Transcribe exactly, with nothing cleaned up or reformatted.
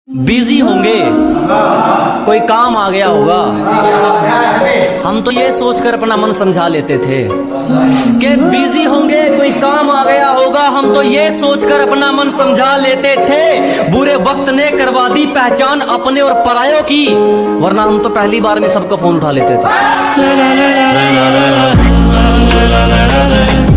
Busy होंगे, कोई काम आ गया होगा, हम तो ये सोचकर अपना मन समझा लेते थे कि बिजी होंगे, कोई काम आ गया होगा, हम तो ये सोचकर अपना मन समझा लेते थे। बुरे वक्त ने करवा दी पहचान अपने और परायों की, वरना हम तो पहली बार में सबका फोन उठा लेते थे।